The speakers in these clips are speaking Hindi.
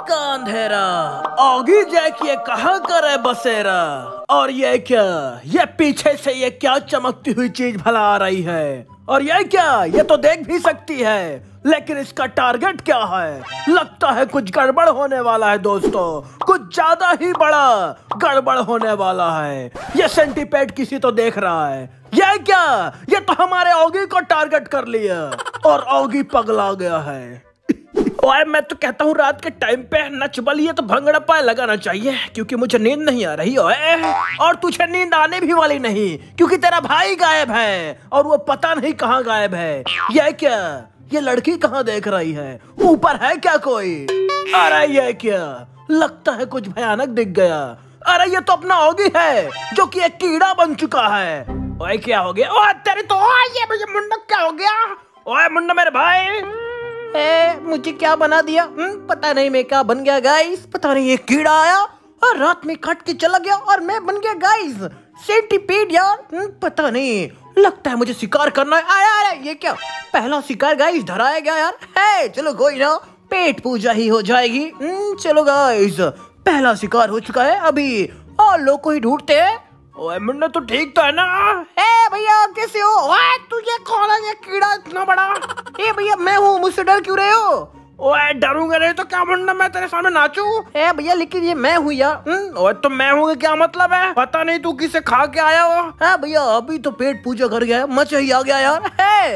का अंधेरा, औगी जैक ये कहाँ करे बसेरा। और ये क्या, ये पीछे से ये क्या चमकती हुई चीज भला आ रही है। और ये क्या, ये तो देख भी सकती है लेकिन इसका टारगेट क्या है। लगता है कुछ गड़बड़ होने वाला है दोस्तों, कुछ ज्यादा ही बड़ा गड़बड़ होने वाला है। ये सेंटीपेड किसी तो देख रहा है। ये क्या, ये तो हमारे औगी को टारगेट कर लिया और औगी पगला गया है। ओए मैं तो कहता हूँ रात के टाइम पे नच बलिए तो भंगड़ा पाए लगाना चाहिए, क्योंकि मुझे नींद नहीं आ रही ओए। और तुझे नींद आने भी वाली नहीं, क्योंकि तेरा भाई गायब है और वो पता नहीं कहाँ गायब है। ये क्या, ये लड़की कहाँ देख रही है, ऊपर है क्या कोई। अरे ये क्या, लगता है कुछ भयानक दिख गया। अरे ये तो अपना औगी है जो कि एक कीड़ा बन चुका है। ओए क्या हो गया, ओए तेरी तो ये मुंडा क्या हो गया। ओए मुंडा मेरे भाई, मुझे क्या बना दिया, पता नहीं मैं क्या बन गया गाइस। पता नहीं ये कीड़ा आया और रात में काट के चला गया और मैं बन गया गाइस सेंटीपीड यार। पता नहीं, लगता है मुझे शिकार करना है। अरे ये क्या, पहला शिकार गाइस धराया गया यार। है चलो कोई ना, पेट पूजा ही हो जाएगी। चलो गाइस, पहला शिकार हो चुका है, अभी और लोग को ही ढूंढते हैं। ओए मुन्ना तो ठीक तो है ना। भैया कैसे हो। ओए तू ये कौन है, ये कीड़ा इतना बड़ा। भैया मैं हूँ, मुझसे डर क्यों रहे हो। ओए डरूंगा नहीं तो क्या मुन्ना, मैं तेरे सामने नाचूं। भैया लेकिन ये मैं हूँ यार। ओए तो मैं हूँ क्या मतलब है, पता नहीं तू किसे खा के आया हो। भैया अभी तो पेट पूजा कर गया, मजा ही आ गया यार।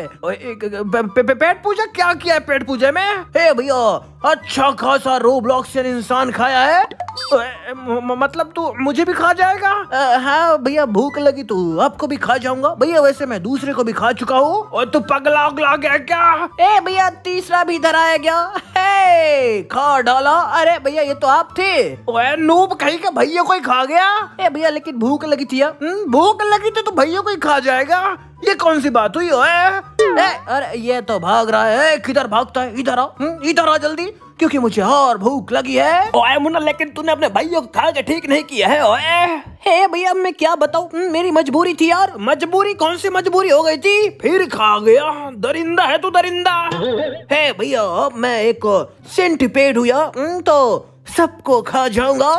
पेट पूजा क्या किया है पेट पूजा में। भैया अच्छा खासा रोब्लॉक्स इंसान खाया है। मतलब तू मुझे भी खा जाएगा। हाँ भैया भूख लगी तो आपको भी खा जाऊंगा। भैया वैसे मैं दूसरे को भी खा चुका हूँ। और तू पगला उगला गया क्या। भैया तीसरा भी धराया गया। खा डाला। अरे भैया ये तो आप थे। ओए नूब कहीं का, भैया को ही खा गया। भैया लेकिन भूख लगी थी यार। भूख लगी थी तो भैया को ही खा जाएगा, ये कौन सी बात हुई। अरे ये तो भाग रहा है, किधर भागता है, इधर आ जल्दी, क्योंकि मुझे और भूख लगी है। ओए मुन्ना लेकिन तूने अपने भाइयों को खा के ठीक नहीं किया है। ओए भैया मैं क्या बताऊं, मेरी मजबूरी थी यार। मजबूरी कौन सी मजबूरी हो गई थी, फिर खा गया। दरिंदा है तू दरिंदा। भैया अब मैं एक सेंटीपेड हूँ यार, तो सबको खा जाऊंगा।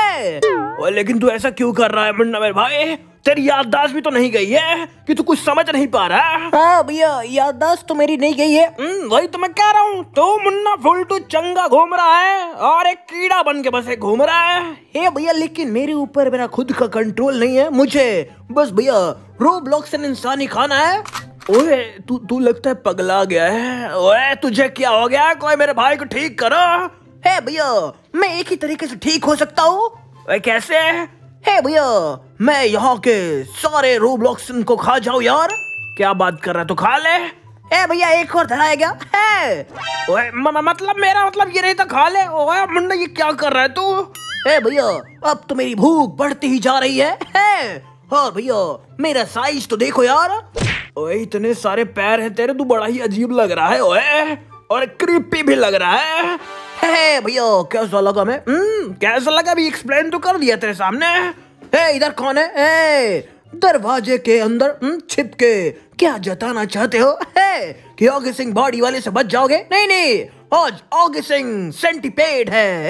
लेकिन तू ऐसा क्यों कर रहा है मुन्ना मेरे भाई, तेरी याददाश्त भी तो नहीं गई है कि तू कुछ समझ नहीं पा रहा है। हाँ भैया याददाश्त तो मेरी नहीं गई है। वही तो मैं कह रहा हूँ, तो मुन्ना फुल टू चंगा घूम रहा है और एक कीड़ा बन के बस घूम रहा है। भैया लेकिन मेरे ऊपर मेरा खुद का कंट्रोल नहीं है, मुझे बस भैया रोब्लॉक्स इंसानी खाना है। ओए तू लगता है पगला गया है। ओए तुझे क्या हो गया, कोई मेरे भाई को ठीक करो। भैया मैं एक ही तरीके से ठीक हो सकता हूँ। कैसे। भैया मैं यहाँ के सारे रोब्लॉक्स को खा जाऊँ यार। क्या बात कर रहा है, तो खा ले। भैया एक और धराया गया है। ओए मतलब मेरा मतलब ये नहीं था, खा ले। ओए मुन्ना ये क्या कर रहा है तू। भैया अब तो मेरी भूख बढ़ती ही जा रही है। और भैया मेरा साइज तो देखो यार। ओए इतने सारे पैर हैं तेरे, तू बड़ा ही अजीब लग रहा है। ओए और क्रीपी भी लग रहा है। भैया कैसा लगा मैं, कैसा लगा अभी एक्सप्लेन तो कर दिया तेरे सामने। इधर कौन है। दरवाजे के अंदर छिप के क्या जताना चाहते हो कि ऑगी सिंह बॉडी वाले से बच जाओगे। नहीं आज ऑगी सिंह सेंटीपेड है।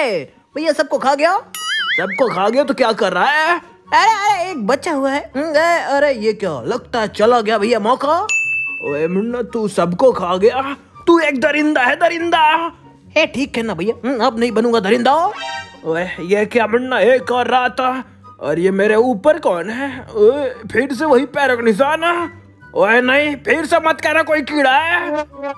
भैया सबको खा गया, सबको खा गया तो क्या कर रहा है। अरे एक बचा हुआ है। अरे ये क्या, लगता है चला गया भैया मौका। ओए मुन्ना तू सबको खा गया, तू एक दरिंदा है दरिंदा। ठीक है ना भैया, अब नहीं बनूंगा दरिंदा। ओए ये क्या मुन्ना, एक और रात और ये मेरे ऊपर कौन है। ओए फिर से वही पैरों का निशान। ओए नहीं फिर से मत कहना कोई कीड़ा है।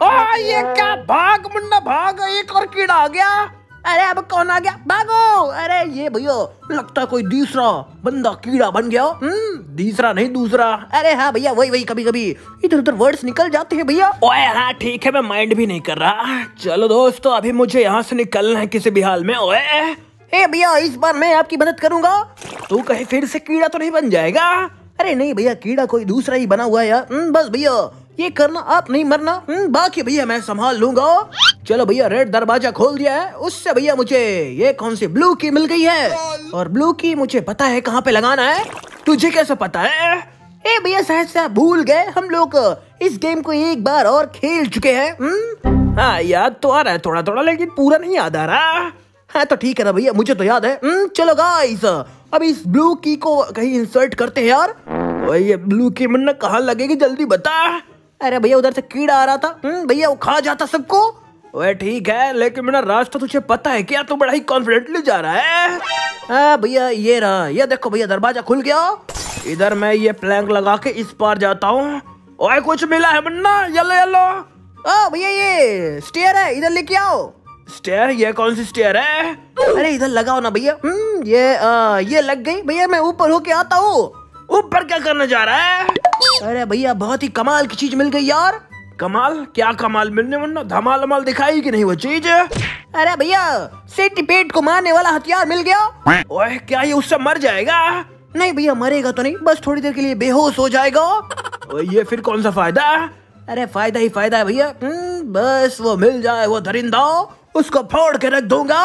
ये क्या, भाग मुन्ना भाग, एक और कीड़ा आ गया। अरे अब कौन आ गया, भागो। अरे ये भैया लगता है कोई दूसरा बंदा कीड़ा बन गया। तीसरा नहीं दूसरा। अरे हाँ भैया वही कभी कभी इधर उधर वर्ड्स निकल जाते हैं भैया। ओए हाँ ठीक है, मैं माइंड भी नहीं कर रहा। चलो दोस्तों अभी मुझे यहाँ से निकलना है किसी भी हाल में। ओए भैया इस बार मैं आपकी मदद करूंगा। तू कहीं फिर से कीड़ा तो नहीं बन जाएगा। अरे नहीं भैया कीड़ा कोई दूसरा ही बना हुआ है यार। बस भैया ये करना, आप नहीं मरना। बाकी भैया मैं संभाल लूंगा। चलो भैया रेड दरवाजा खोल दिया है, उससे भैया मुझे ये कौन सी ब्लू की मिल गई है और ब्लू की मुझे पता है कहाँ पे लगाना है। तुझे कैसे पता है। भैया शायद से आप भूल गए, हम लोग इस गेम को एक बार और खेल चुके हैं। हाँ याद तो आ रहा है थोड़ा थोड़ा, लेकिन पूरा नहीं याद आ रहा। हाँ तो ठीक है ना भैया, मुझे तो याद है। चलो गाइस, अब इस ब्लू की को कहीं इंसर्ट करते हैं यार। ओए ये ब्लू की मुन्ना कहाँ लगेगी, जल्दी बता। अरे भैया उधर से कीड़ा आ रहा था, भैया वो खा जाता सबको। ओए ठीक है, लेकिन मेरा रास्ता तुझे पता है क्या? तू बड़ा ही कॉन्फिडेंटली जा रहा है। हाँ भैया ये रहा, ये देखो भैया दरवाजा खुल गया। इधर मैं ये प्लैंक लगा के इस पार जाता हूँ। ओए कुछ मिला है मुन्ना? Yellow yellow. भैया ये स्टेयर है, इधर लेके आओ। स्टेयर? ये कौन सी स्टेयर है? अरे इधर लगाओ ना भैया। ये लग गई भैया, मैं ऊपर होके आता हूँ। ऊपर क्या करने जा रहा है? अरे भैया बहुत ही कमाल की चीज मिल गई यार। कमाल? क्या कमाल मिलने मुन्ना? धमाल अमाल दिखाई कि नहीं वो चीज? अरे भैया सेंटीपेड को मारने वाला हथियार मिल गया। ओए क्या ये उससे मर जाएगा? नहीं भैया मरेगा तो नहीं, बस थोड़ी देर के लिए बेहोश हो जाएगा। ये फिर कौन सा फायदा? अरे फायदा ही फायदा है भैया। बस वो मिल जाए वो दरिंदा, उसको फोड़ के रख दूंगा।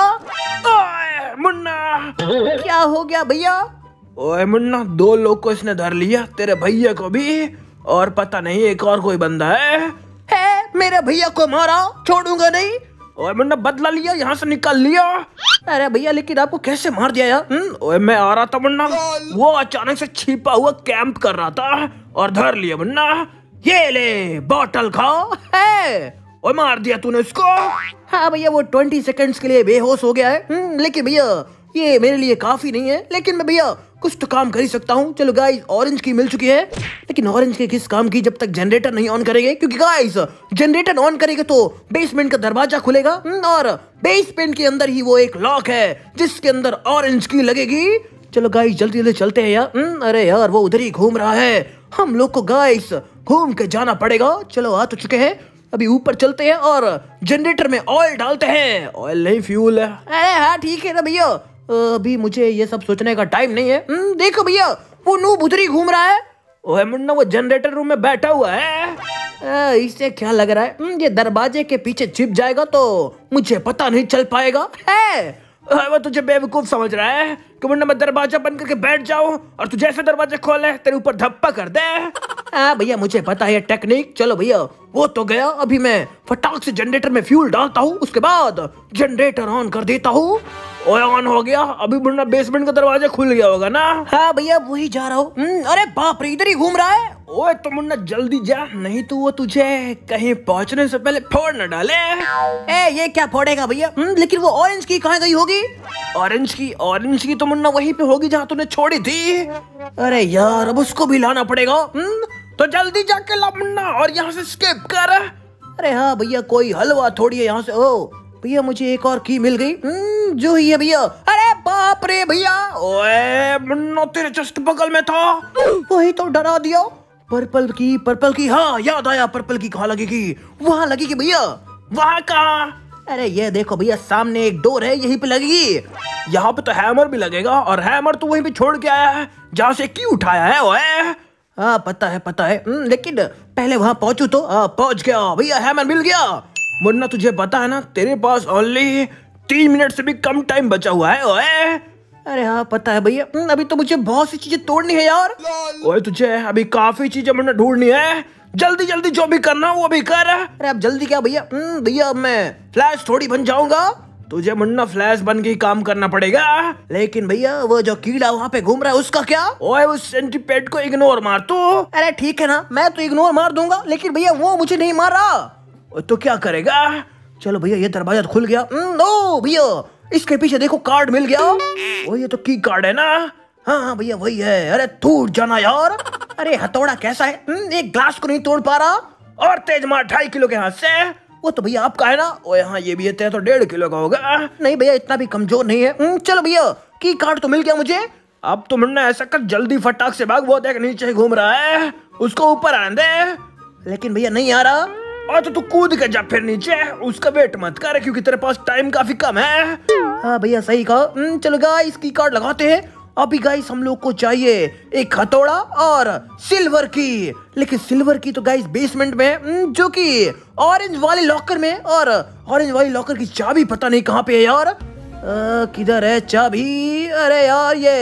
ओए मुन्ना क्या हो गया भैया? ओए मुन्ना 2 लोग को इसने धर लिया, तेरे भैया को भी, और पता नहीं एक और कोई बंदा है मेरे भैया को मारा, छोड़ूंगा नहीं। ओए मुन्ना बदला लिया, यहाँ से निकल लिया। अरे भैया लेकिन आपको कैसे मार दिया यार? ओए मैं आ रहा था मुन्ना, वो अचानक से छिपा हुआ कैंप कर रहा था और धर लिया मुन्ना। ये ले बोतल खाओ है। ओए मार दिया तूने उसको? हाँ भैया वो 20 सेकंड्स के लिए बेहोश हो गया है। लेकिन भैया ये मेरे लिए काफी नहीं है, लेकिन मैं भैया कुछ तो काम कर ही सकता हूँ। चलो गाइस ऑरेंज की मिल चुकी है, लेकिन ऑरेंज के किस काम की जब तक जनरेटर नहीं ऑन करेंगे, क्योंकि गाइस जनरेटर ऑन करेंगे तो बेसमेंट का दरवाजा खुलेगा और बेसमेंट के अंदर ही वो एक लॉक है जिसके अंदर ऑरेंज की लगेगी। चलो गाइस जल्दी जल्दी चलते हैं यार। अरे यार वो उधर ही घूम रहा है, हम लोग को गाइस घूम के जाना पड़ेगा। चलो आ तो चुके हैं, अभी ऊपर चलते हैं और जनरेटर में ऑयल डालते हैं। ऑयल नहीं फ्यूल है। अरे हाँ ठीक है ना भैया, अभी मुझे ये सब सोचने का टाइम नहीं है। देखो भैया वो नूब उधर ही घूम रहा है। ओए मुन्ना वो जनरेटर रूम में बैठा हुआ है। इससे क्या लग रहा है ये दरवाजे के पीछे छिप जाएगा तो मुझे पता नहीं चल पाएगा है। वो तुझे बेवकूफ समझ रहा है कि मुन्ना मैं दरवाजा बंद करके बैठ जाऊं और तू जैसे दरवाजा खोले तेरे ऊपर धप्पा कर दे। हाँ भैया मुझे पता है टेक्निक। चलो भैया वो तो गया, अभी मैं फटाक से जनरेटर में फ्यूल डालता हूँ, उसके बाद जनरेटर ऑन कर देता हूँ। ओए ऑन हो गया, अभी मुन्ना बेसमेंट का दरवाजा खुल गया होगा ना? हाँ भैया वही जा रहा हूँ। अरे बाप रे इधर ही घूम रहा है। ओए तो मुन्ना जल्दी जा, नहीं तो वो तुझे कहीं पहुंचने से पहले फोड़ न डाले। ये क्या फोड़ेगा भैया? लेकिन वो ऑरेंज की कहाँ गई होगी? ऑरेंज की तो मुन्ना वहीं पे होगी जहाँ तूने छोड़ी थी। अरे यार अब उसको भी लाना पड़ेगा। तो जल्दी जाके ला मुन्ना और यहाँ से स्किप कर। अरे हाँ भैया कोई हलवा थोड़ी है यहाँ से। ओ भैया मुझे एक और की मिल गई, जो ही है भैया। अरे बाप रे भैया, ओए मुन्ना तेरे जस्ट बगल में था, वही तो डरा दिया। पर्पल की हाँ याद आया, पर्पल की कहाँ लगेगी? वहाँ लगेगी भैया। वहाँ कहाँ? अरे ये देखो भैया सामने एक डोर है, यहीं पे लगेगी। यहाँ पे तो हैमर भी लगेगा, और हैमर तो वहीं पे छोड़ के आया है जहाँ से की उठाया है। ओए हाँ पता है, लेकिन पहले वहाँ पहुंचू तो। पहुंच गया भैया, हैमर मिल गया। मुन्ना तुझे पता है ना तेरे पास ओनली 3 मिनट से भी कम टाइम बचा हुआ है। ओए अरे हाँ पता है भैया, अभी तो मुझे बहुत सी चीजें तोड़नी है यार। ओए तुझे अभी काफी चीजें मुन्ना ढूंढनी है, जल्दी जल्दी जो भी करना वो भी कर। अरे अब जल्दी क्या भैया? भैया मैं फ्लैश थोड़ी बन जाऊंगा, तुझे मुन्ना फ्लैश बन के ही काम करना पड़ेगा। लेकिन भैया वो जो कीड़ा वहाँ पे घूम रहा है उसका क्या? ओए उस सेंटीपेड को इग्नोर मार तू। अरे ठीक है ना, मैं तो इग्नोर मार दूंगा, लेकिन भैया वो मुझे नहीं मार रहा। तो क्या करेगा? चलो भैया ये दरवाजा खुल गया। ओ भैया इसके पीछे देखो कार्ड मिल गया। ओ ये तो की कार्ड है ना? हाँ भैया वही है। अरे टूट जाना यार। अरे हथौड़ा कैसा है, एक ग्लास को नहीं तोड़ पा रहा। और तेज मार 2.5 किलो के हाथ से। वो तो भैया आपका है ना? ओए हाँ ये भी है, तो 1.5 किलो का होगा। नहीं भैया इतना भी कमजोर नहीं है। चलो भैया की कार्ड तो मिल गया मुझे। अब तो मुन्ना ऐसा कर जल्दी फटाक से भाग, वो देख नीचे घूम रहा है, उसको ऊपर आने दे। लेकिन भैया नहीं आ रहा। और तो तू कूद के जा फिर नीचे, उसका वेट मत कर क्योंकि तेरे पास टाइम काफी कम है। हाँ भैया सही कहा। चलो गाइस की कार्ड लगाते हैं। अभी गाइस हम लोग को चाहिए एक हथौड़ा और सिल्वर की, लेकिन सिल्वर की तो गाइस बेसमेंट में है, जो कि ऑरेंज वाले लॉकर में। और ऑरेंज वाले लॉकर की चाबी पता नहीं कहाँ पे है यार। किधर है चाबी? अरे यार ये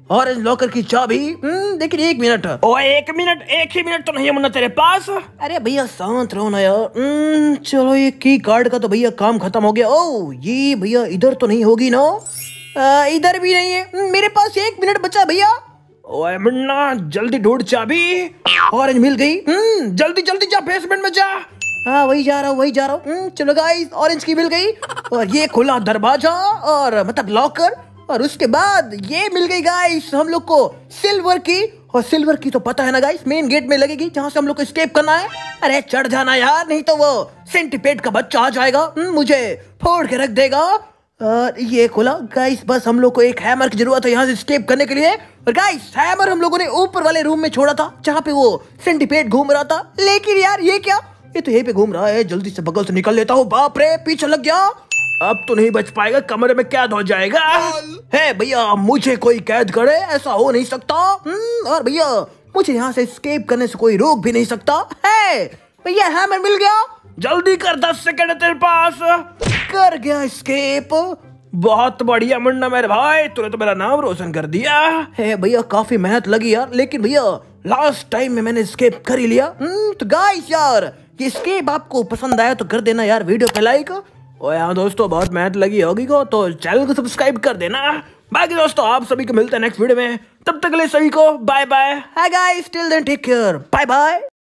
ऑरेंज लॉकर की चाबी। लेकिन 1 मिनट। ओए 1 मिनट, 1 ही मिनट तो नहीं है मुन्ना तेरे पास। अरे भैया शांत रहो ना यार। चलो ये की कार्ड का तो भैया काम खत्म हो गया। ओ ये भैया इधर तो नहीं होगी ना? इधर भी नहीं है। मेरे पास 1 मिनट बचा भैया। ओए मुन्ना जल्दी ढूंढ चाबी। ऑरेंज मिल गई। जल्दी जल्दी जा, बेसमेंट में जा। हाँ वही जा रहा हूँ। चलो गाइस ऑरेंज की मिल गई और ये खुला दरवाजा और मतलब लॉकर, और उसके बाद ये मिल गई गाइस हम लोग को सिल्वर की। और सिल्वर की तो पता है ना गाइस, मेन गेट में लगेगी जहाँ से हम लोग को एस्केप करना है। अरे चढ़ जाना यार, नहीं तो वो सेंटीपेड का बच्चा आ जाएगा, मुझे फोड़ के रख देगा। और ये खोला गाइस, बस हम लोग को एक हैमर की जरूरत है यहाँ से एस्केप करने के लिए। और गाइस हैमर हम लोगों ने ऊपर वाले रूम में छोड़ा था जहाँ पे वो सेंटीपेड घूम रहा था। लेकिन यार ये क्या, ये तो यहीं पे घूम रहा है। जल्दी से बगल से निकल लेता हूँ। बाप रे पीछे लग गया। अब तो नहीं बच पाएगा, कमरे में कैद हो जाएगा। है भैया मुझे कोई कैद करे, ऐसा हो नहीं सकता। और भैया मुझे यहाँ से एस्केप करने से कोई रोक भी नहीं सकता है। भैया हैमर मिल गया। जल्दी कर, 10 सेकंड है तेरे पास। कर गया एस्केप। बहुत बढ़िया मुन्ना मेरे भाई, तूने तो मेरा नाम रोशन कर दिया है। भैया काफी मेहनत लगी यार, लेकिन भैया लास्ट टाइम में मैंने एस्केप कर ही लिया। तो गाइस यार ये एस्केप आपको पसंद आया तो कर देना यार वीडियो पे लाइक। और यहाँ दोस्तों बहुत मेहनत लगी होगी को, तो चैनल को सब्सक्राइब कर देना। बाकी दोस्तों आप सभी को मिलते हैं नेक्स्ट वीडियो में, तब तक के लिए सभी को bye bye. Hi guys, till then take care, bye bye.